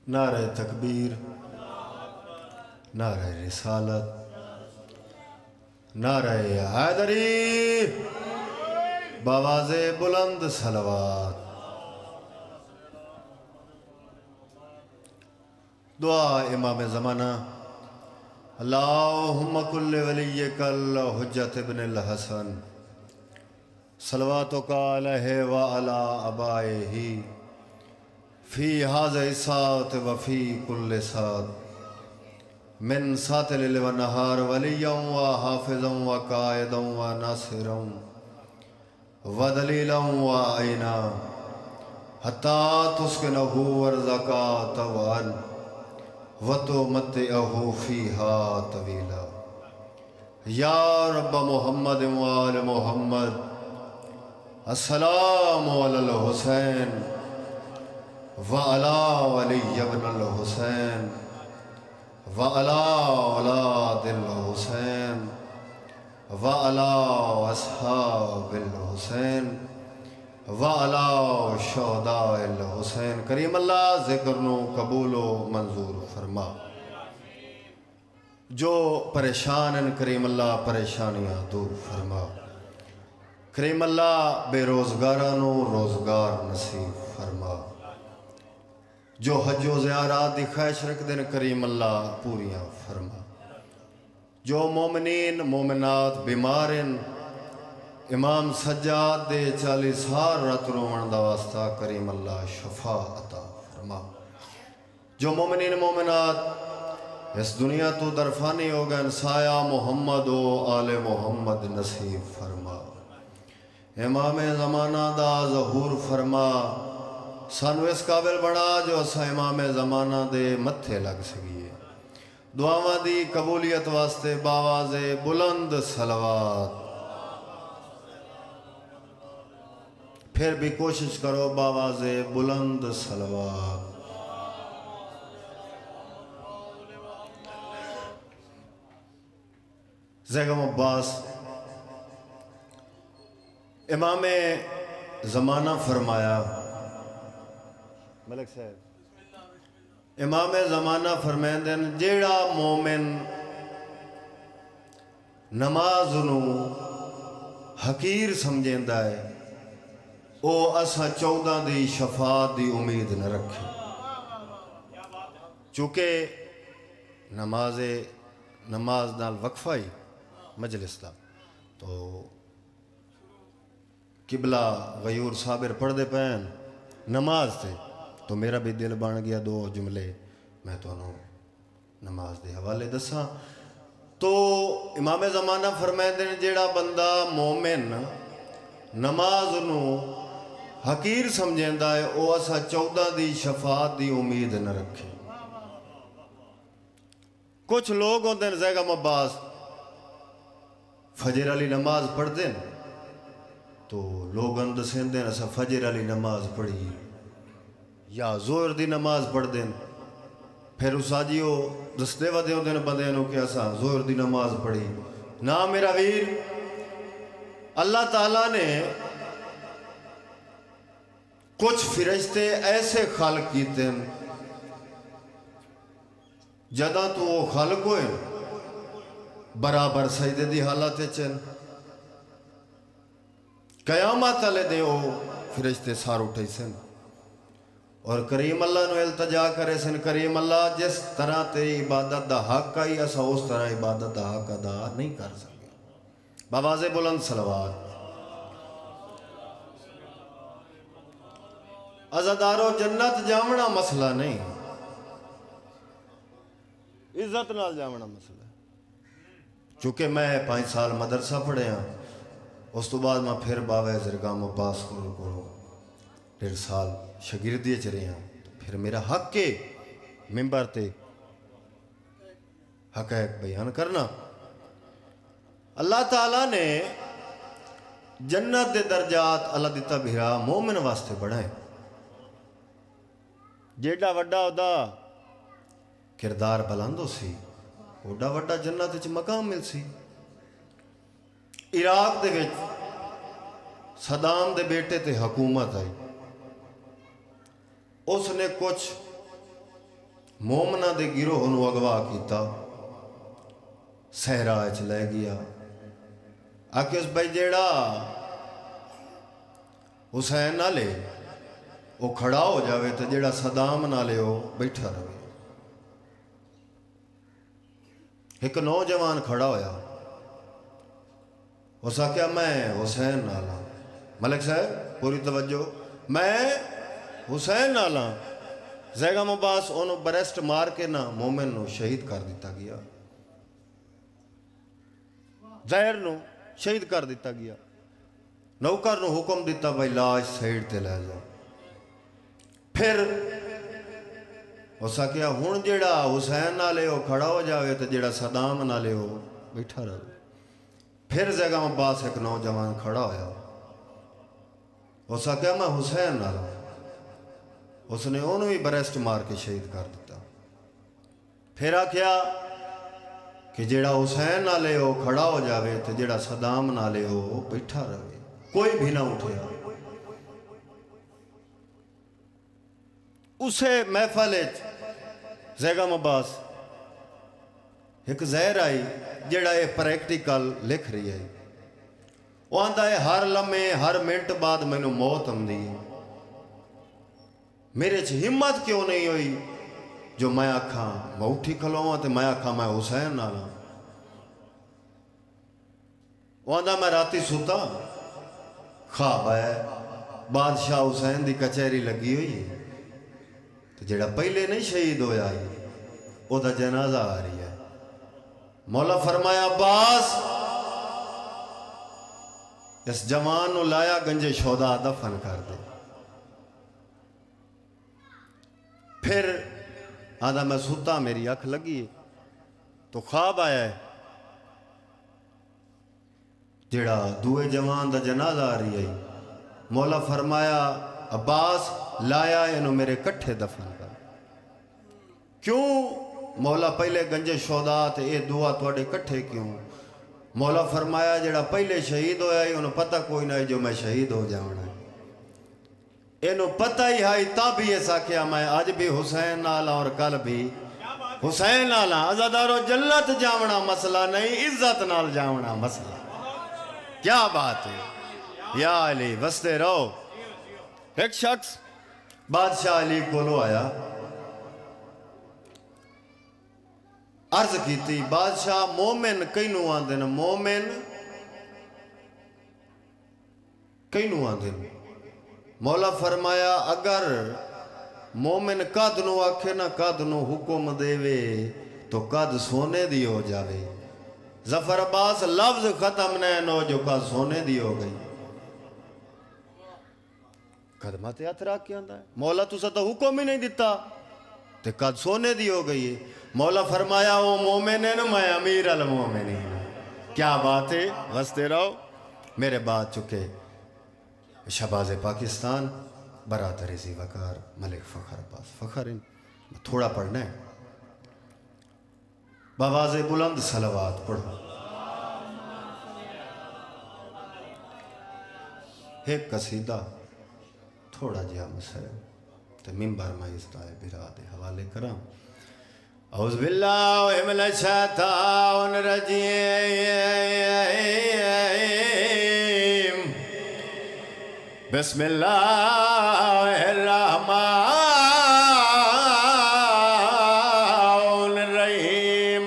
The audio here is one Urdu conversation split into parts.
نعرہ تکبیر، نعرہ رسالت، نعرہ حیدری، بآواز بلند صلوات۔ دعا امام زمانہ۔ اللہم کل ولیک الحجت ابن الحسن صلواتک علیہ وعلی آبائہ فی ھذا الساعۃ وفی کل ساعۃ من ساعۃ اللیل والنہار ولیا وحافظا وقائدا وناصرا ودلیلا وعینا حتی تسکنہ ارضکا طوعا وَتُمَتِّعَهُ فِيهَا طَوِيلًا یا رب محمد وآل محمد السلام علی الحسین وعلی علی ابن الحسین وعلی اولاد الحسین وعلی اصحاب الحسین وعلی شہداء الحسین۔ کریم اللہ ذکر نو قبول و منظور فرما۔ جو پریشان ہیں کریم اللہ پریشانیاں دور فرما۔ کریم اللہ بے روزگارانو روزگار نصیب فرما۔ جو حج و زیارات دی خواہش رکھ دیں کریم اللہ پوریاں فرما۔ جو مومنین مومنات بیمارن امام سجاد دے 40 سال رات روان دا واسطہ کریم اللہ شفا عطا فرما۔ جو مومنین مومنات اس دنیا تو درفانی ہو گئے سایہ محمد و آل محمد نصیب فرما۔ امام زمانہ دا ظہور فرما۔ سانو اس قابل بڑا جو اسا امام زمانہ دے متھے لگ سکیے۔ دعاواں دی قبولیت واسطے باواز بلند صلوات۔ پھر بھی کوشش کرو باواز بلند صلوات۔ زیغم عباس امام زمانہ فرمایا، ملک صاحب امام زمانہ فرمائیں جیڑا مومن نماز نو حقیر سمجھیندہ ہے او اسا 14 دی شفاعت دی امید نہ رکھے۔ چونکہ نماز نال وقفہ ہی مجلس دا تو قبلہ غیور صابر پڑھ دے پہن نماز تے تو میرا بھی دل بن گیا 2 جملے میں تو انہوں نماز دے حوالے دساں۔ تو امام زمانہ فرمائے دیں جیڑا بندہ مومن نماز نو حقیر سمجھیندہ ہے او اسا 14 دی شفاعت دی امید نہ رکھے۔ کچھ لوگ ہوتے ہیں زیغم عباس فجر علی نماز پڑھ دیں تو لوگ اندسیں دیں اسا فجر علی نماز پڑھی یا زور دی نماز پڑھ دیں، پھر اس آجیو دستے ودے ہوتے ہیں بندے انہوں کہ اسا زور دی نماز پڑھی۔ نا میرا ویر، اللہ تعالیٰ نے کچھ فرشتے ایسے خلق کیتے ہیں جدہ تو وہ خلق ہوئے برابر سجدے دی حالت چن قیامت علیہ دے وہ فرشتے سار اٹھے سن اور کریم اللہ نو التجا کرے سن کریم اللہ جس طرح تیری عبادت دا حق آئی ایسا اس طرح عبادت دا حق ادا نہیں کر سکے۔ باواز بلند صلوات۔ عزادارو جنت جامنا مسئلہ نہیں، عزت نال جامنا مسئلہ ہے۔ چونکہ میں 5 سال مدرسہ پڑھے ہاں، اس تو بعد میں پھر باوے زرگام عباس کو 1.5 سال شاگردی چرے ہاں، پھر میرا حق کے ممبر تے حقائق بیان کرنا۔ اللہ تعالیٰ نے جنت دے درجات اللہ دیتا بھیرا مومن واسطے بڑھائیں۔ جیڑا وڈا ہودا کردار بلندو سی اوڈا وڈا جنت وچ مقام مل سی۔ عراق دے وچ صدام دے بیٹے تے حکومت آئی، اس نے کچھ مومنا دے گروہ نو اغوا کیتا صحرا وچ لے گیا آکے اس بھائی جیڑا حسین نہ لے وہ کھڑا ہو جاوے تو جیڑا صدام نہ لے وہ بیٹھا رہے ایک نوجوان کھڑا ہویا اس آکیا میں حسین نالا ملک صاحب پوری توجہ میں حسین نالا زیگا مباس انہوں بریسٹ مار کے نا مومن نو شہید کر دیتا گیا زہر نو شہید کر دیتا گیا نوکر نو حکم دیتا بھائی لاش سائیڈ تے لے جا پھر اسا کیا ہون جیڑا حسین نہ لے ہو کھڑا ہو جاوے تو جیڑا صدام نہ لے ہو بیٹھا رہے پھر جگہ میں باس ایک نوجوان کھڑا ہویا اسا کیا میں حسین نہ لوں اس نے انہوں بھی بریسٹ مار کے شہید کر دیتا پھر آکھیا کہ جیڑا حسین نہ لے ہو کھڑا ہو جاوے تو جیڑا صدام نہ لے ہو بیٹھا رہے کوئی بھی نہ اٹھیا اسے محفل زیگا مباس ایک زہر آئی جیڑا یہ پریکٹیکل لکھ رہی ہے وہ آندہ ہے ہر لمحے ہر منٹ بعد میں نے موت ہم دی میرے چھ ہمت کیوں نہیں ہوئی جو میں آکھاں میں اٹھی کھلوں تو میں آکھاں میں حسین نالا وہ آندہ میں راتی سوتا خواب ہے بادشاہ حسین دی کچہری لگی ہوئی ہے تو جیڑا پہلے نہیں شہید ہویا ہے وہ دا جنازہ آ رہی ہے مولا فرمایا عباس اس جوان نو لایا گنجے شہداء دفن کر دے پھر آدھا میں سوتا میری اکھ لگی تو خواب آیا ہے جیڑا دوئے جوان دا جنازہ آ رہی ہے مولا فرمایا عباس لایا انہوں میرے کٹھے دفن کر کیوں مولا پہلے گنجے شہداء تے اے دعا توڑے کٹھے کیوں مولا فرمایا جیڑا پہلے شہید ہویا ہے انہوں پتہ کوئی نہیں جو میں شہید ہو جاؤنا ہے انہوں پتہ ہی ہے تب بھی ایسا کیا میں آج بھی حسین نالا اور کل بھی حسین نالا عزادارو جنت جاؤنا مسئلہ نہیں عزت نال جاؤنا مسئلہ کیا بات ہے یا علی وستے رہو ایک شخص بادشاہ علی کولو آیا عرض کی تھی بادشاہ مومن کئی نو آندے نا مومن کئی نو آندے نا مولا فرمایا اگر مومن قد نو آکھے نا قد نو حکم دے وے تو قد سونے دی ہو جاوے ظفر عباس لفظ ختم نو جو قد سونے دی ہو گئی قدمات اترا کیا اندھا ہے مولا تو ستا حکم ہی نہیں دیتا تو قد سونے دی ہو گئی ہے مولا فرمایا وہ مومنین میں امیر المومنین کیا بات ہے غستے رہو میرے بات چکے شہباز پاکستان برادر زی وقار ملک فخر عباس فخر تھوڑا پڑھنا ہے بآواز بلند صلوات پڑھو ایک قصیدہ تھوڑا جہاں مسئلہ تو ممبر میں اس طرح براد حوالے کرام اعوذ باللہ من الشیطان الرجیم بسم اللہ الرحمن الرحیم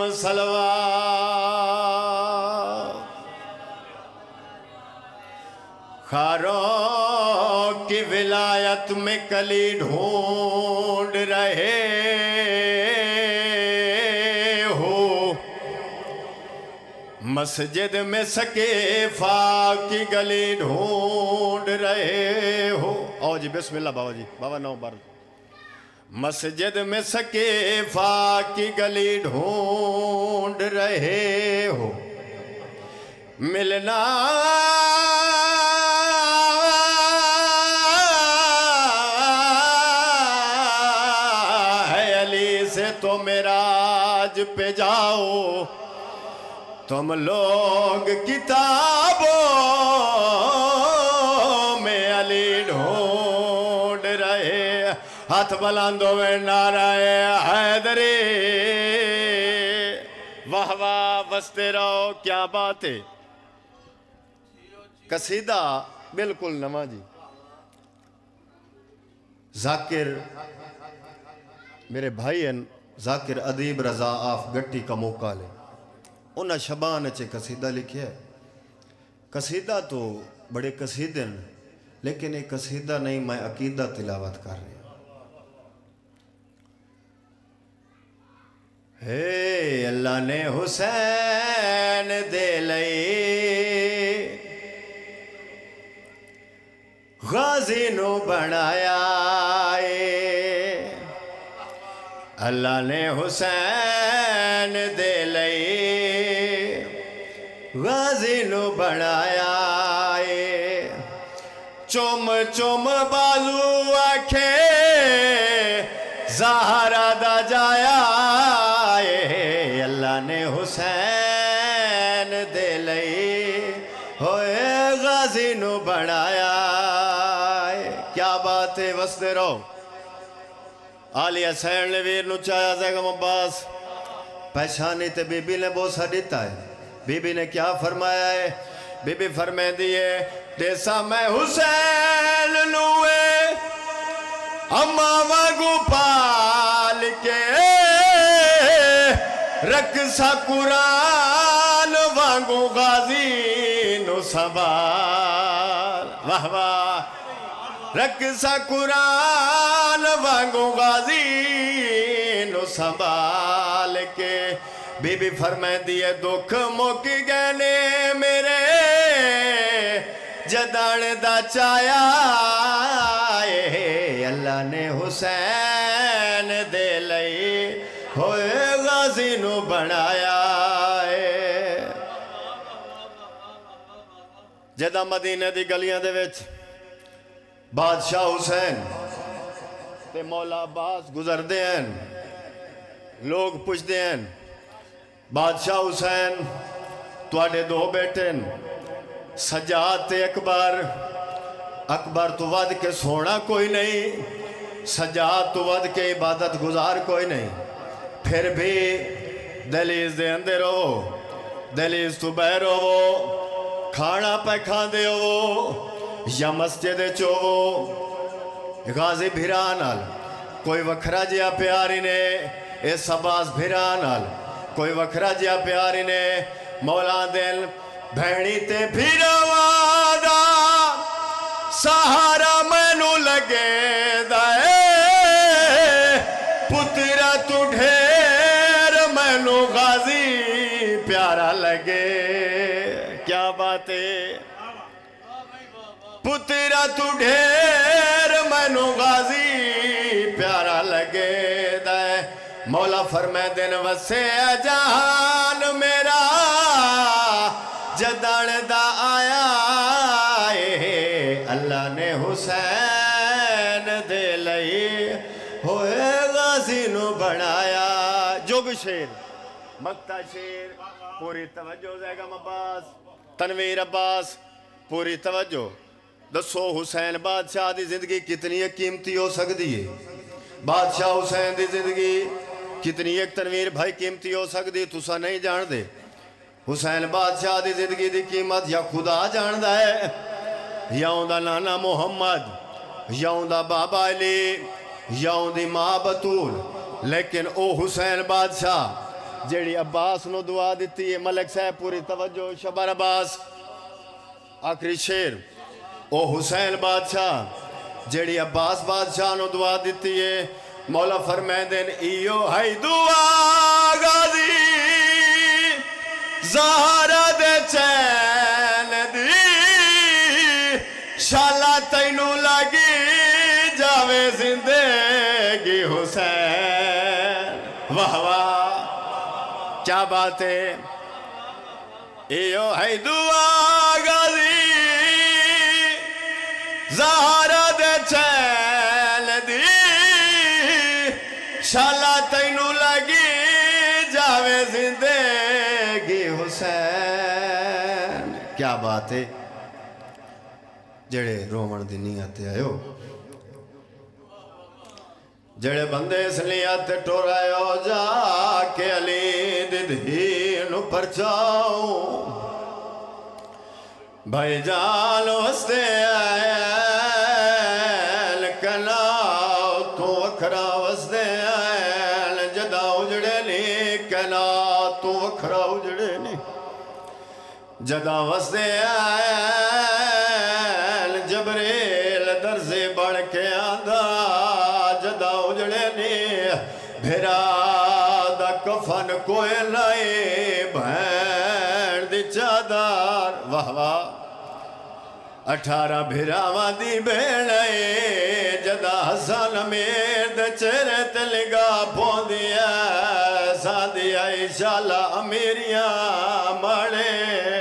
صلوات خاروں کی ولایت میں کلی ڈھونڈ رہے ہو مسجد میں سکیفہ کی گلی ڈھونڈ رہے ہو آؤ جی بسم اللہ بابا جی بابا نو بار مسجد میں سکیفہ کی گلی ڈھونڈ رہے ہو ملنا ہے علی سے تو معراج پہ جاؤ تم لوگ کتابوں میں علی ڈھونڈ رہے ہاتھ بلند ہوئے نعرہ حیدری واہ واہ بستے رہو کیا بات ہے قصیدہ بالکل نواں جی ذاکر میرے بھائی ہیں ذاکر ادیب رضا آف گٹی کا موقع لے انہاں شبان اچھے قصیدہ لکھے ہے قصیدہ تو بڑے قصیدے ہیں لیکن ایک قصیدہ نہیں میں عقیدہ تلاوت کر رہی ہوں ہے اللہ نے حسین دے لئی غازی نو بنایا اللہ نے حسین دے لئی غازی نو بنایا چوم چوم بازو آکھے زہرا دا جایا اللہ نے حسین دے لئی ہوئے غازی نو بنایا کیا بات ہے وستے رہو آلی حسین نے ویر نو چاہیا زیگم عباس پہچانی تے بی بی نے بوسا دیتا ہے بی بی نے کیا فرمایا ہے بی بی فرمائے دیئے دیسا میں حسین نوے اماں واگو پال کے رکسا قرآن واگو غازی نو سنبھال واہ واہ رکسا قرآن واگو غازی نو سنبھال کے بی بی فرمائے دیئے دکھ مک گئنے میرے جدان دا چایا اللہ نے حسین دے لئی ہوئے غازی نو بنایا جدہ مدینہ دی گلیاں دے وچ بادشاہ حسین تے مولا عباس گزر دے ہیں لوگ پوچھ دے ہیں بادشاہ حسین تواڈے دو بیٹے سجاد تے اکبر اکبر تو ود کے سونا کوئی نہیں سجاد تو ود کے عبادت گزار کوئی نہیں پھر بھی دہلیز دے اندر ہو دہلیز تو بہر ہو کھانا پہ کھان دے ہو یا مسجد چو غازی بھیران آل کوئی وکھرا جیا پیاری نے اے سباز بھیران آل کوئی وکھرا جیا پیاری نے مولا دل بھینی تے بھیرا وادا سہارا مینو لگے دائے پترا تو ڈھیر مینو غازی پیارا لگے کیا بات ہے پترا تو ڈھیر مینو غازی پیارا لگے دائے مولا فرمائے دن وسے جہان میرا جدان دا آیا اللہ نے حسین دے لئی ہوئے غازی نو بنایا جوگ شیر مکتا شیر پوری توجہ زیگم عباس تنویر عباس پوری توجہ دسو حسین بادشاہ دی زندگی کتنی قیمتی ہو سکتی ہے بادشاہ حسین دی زندگی کتنی ایک تنویر بھائی قیمتی ہو سکتی تسا نہیں جان دے حسین بادشاہ دی زندگی دی قیمت یا خدا جان دا ہے یا اندہ نانا محمد یا اندہ بابا علی یا اندی ماں بطول لیکن او حسین بادشاہ جیڑی عباس نو دعا دیتی ہے ملک صاحب پوری توجہ شبر عباس آخری شیر او حسین بادشاہ جیڑی عباس بادشاہ نو دعا دیتی ہے مولا فرمائے دن ایو ہے دعا غازی زہرا دے چین دی شالا تینو لگی جاوے زندگی حسین واہ واہ کیا بات ہے ایو ہے دعا غازی زہرا دے چین دی شالا تینو لگی جاوے زندگی حسین کیا بات ہے جڑے رومن دی نیت آئے ہو جڑے بندے اس لیت ٹورائے ہو جا کے علی ددھین پرچاؤ بھائی جان وستے آئیل کناؤ تو وکھرا وستے آئیل جدا اجڑے نہیں کنا تو وکھرا اجڑے نہیں جدا وستے آئیل جبریل درزے بڑھ کے آدھا جدا اجڑے نہیں بھیرا دا کفن کوئی نہیں بھین دی چادر واہ واہ 18 بھیراواں دی بھیڑے جدا حسن امیر دے چہرے تے لگا پوندیا سادیا انشاءاللہ امیریاں ماڑے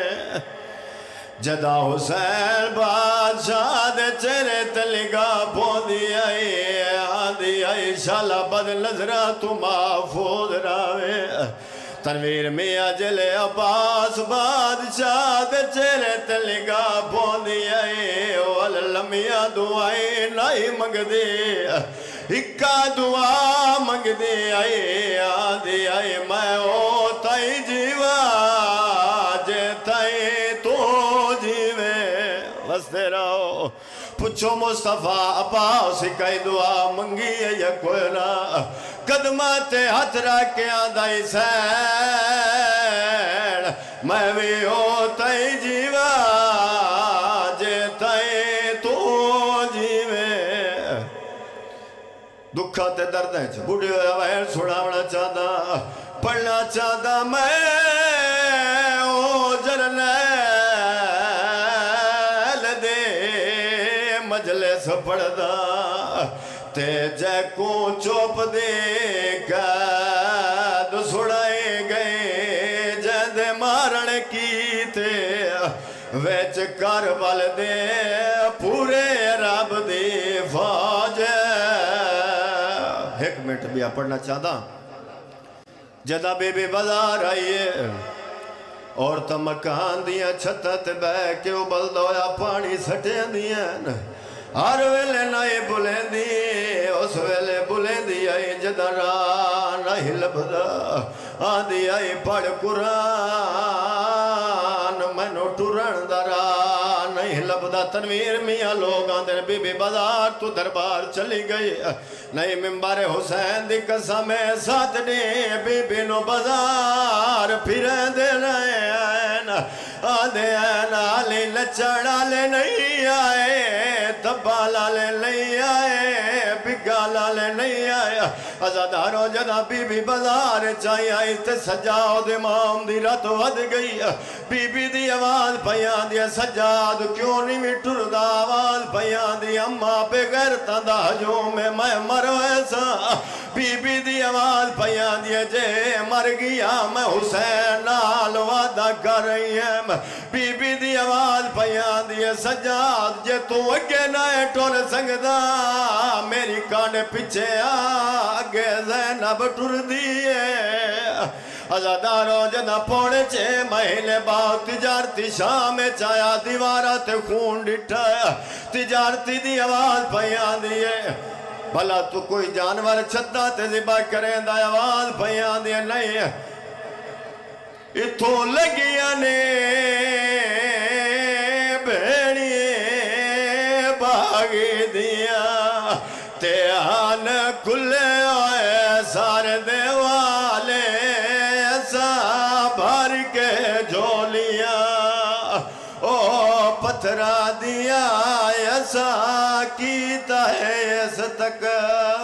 جدا حسین بادشاہ دے چہرے تے لگا پوندیا آدیا انشاءاللہ بد نظرہ تو محفوظ راوے تنویر میاں جلے عباس بادشاہ دے چہرے تے لگا پوندی آئے واللہ میاں دعائیں نہیں منگ دے اکا دعا منگ دے آئے آدھی آئے میں او تائی جیوا جے تائی تو جیوے وستے رہو پچھو مصطفیٰ عباس کئی دعا منگی ہے یا کوئی نہ قدمات ہاتھ رکھے آدھائی سین میں بھی ہوتائی جیوا جے تائی تو جیوے دکھا تے درد ہے بڑھے ہویا ویر سڑاونا چاہتا پڑھنا چاہتا میں او جرنیل دے مجلس پڑھدا تے جے کو چوپ دے قید سڑائے گئے جے مارن کی تے ویچ کربل دے پورے عرب دی فوج ایک منٹ بھی پڑھنا چاہتا جدا بی بی بازار آئیے اور تا مکان دیا چھتت بے کے ابل دویا پانی سٹے دیا ہر ویلے نائی بلیں دی اس ویلے بلیں دی آئی جدا ران آئی لبدا آدھی آئی پڑھ قرآن منو ٹورن دران آئی لبدا تنویر میاں لوگ آندھر بی بی بازار تو دربار چلی گئی نئی ممبر حسین دی قسم ساتھ دی بی بی نو بازار پھریں دے رہے ہیں آدھے این آلی لچڑ آلے نہیں آئے تبال آلے نہیں آئے بگال آلے نہیں آئے ازادارو جدا بی بی بازار چاہی آئی تے سجاد امام دی رات ود گئی بی بی دی آواز پیان دی سجاد کیوں نہیں مٹر دا آواز پیان دی اممہ بغیر تندہ جو میں مرو ایسا بی بی دی آواز پیان دی جے مر گیا میں حسین نال وعدہ کر رہی ہے بی بی دی آواز پیان دی سجاد جے تو اگے نائے ٹور سنگدہ میری کانے پچھے آگے زینب ٹر دیئے ازادارو جدا پوڑے چھے مہینے باؤ تجارتی شام چایا دیوارہ تے خون ڈٹھا تجارتی دی آواز پیان دیئے بھلا تو کوئی جانور چھتا تے زبا کریں دا آواز پیان دیئے نہیں اتھو لگیاں نے بھیڑیے باغی دیا تے آن کلے آئے سارے دیوالے ایسا بھر کے جھولیا او پتھرا دیا ایسا کیتا ہے ایسا تک